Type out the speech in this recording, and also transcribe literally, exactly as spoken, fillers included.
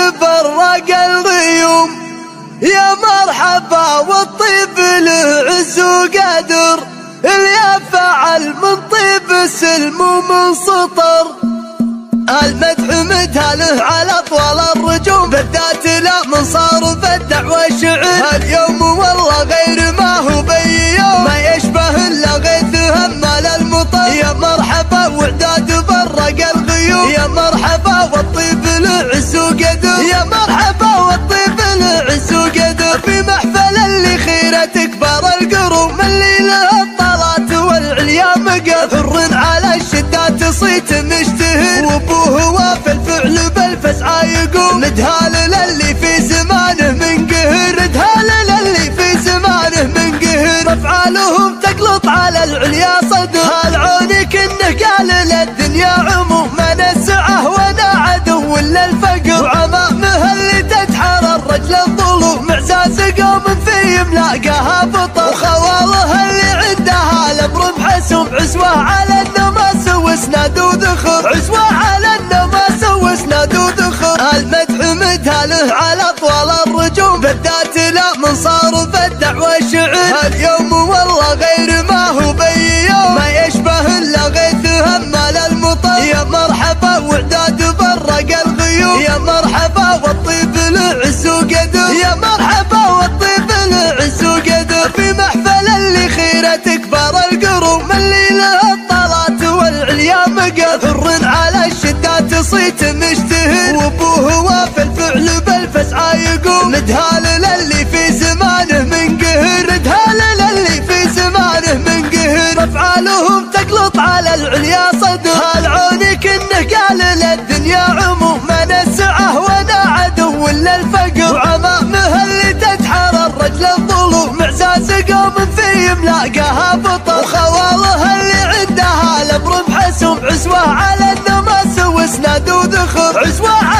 تبرق الغيوم، يا مرحبا والطيب له عز وقدر، اللي فعل من طيب السلم ومن سطر. المدح مدهله على طول الرجوم، بالذات لا من صار في الدعوة شعر. اليوم والله غير ما هو بي يوم، ما يشبه الا غيث همال المطر. يا مرحبا وعداد برق الغيوم، يا مرحبا والطيب له عز وقدر، يا مرحبا والطيب له عز وقدر. في محفل اللي خيرة كبار القروم، اللي له الطلات والعليا مقر. حر على الشدات صيت مشتهر، وابوه وفي الفعل بالفسعى يقوم. ندهال للي في زمانه من قهر، ندهال للي في زمانه من قهر. افعالهم تقلط على العليا صدر، هالعونك انه قال للدنيا عموم. من السعه وانا عدو للفقر، وعمامه اللي تدحر الرجل الظلوم. معزاز قوم في ملاقاها بطر، وخواله اللي عندها الامر بحسوم. عزوه على النماس واسناد وذخر، عزوه على النماس واسناد وذخر. المدح مدهله على طول الرجوم، بالذات لا من صار في الدعوة شعر. اليوم والله غير ما هو بي يوم، ما يشبه الا غيث همال المطر. يا مرحبا وعداد برق الغيوم، يا مرحبا والطيب له عز وقدر، يا مرحبا والطيب له عز وقدر. في محفل اللي خيرة كبار القروم، اللي له الطلات والعليا مقر. حر على الشدات صيت مشتهر، وابوه وفي الفعل بالفسعى يقوم. ندهال للي في زمانه من قهر، ندهال للي في زمانه من قهر. افعالهم تقلط على العليا صدر، هالعونك انه قال للدنيا عموم. من السعه وانا عدو للفقر، وعمامه اللي تدحر الرجل الظلوم. معزاز قوم في ملاقاها بطر، وخواله اللي عندها الامر بحسوم. عزوه على النماس واسناد وذخر، عزوه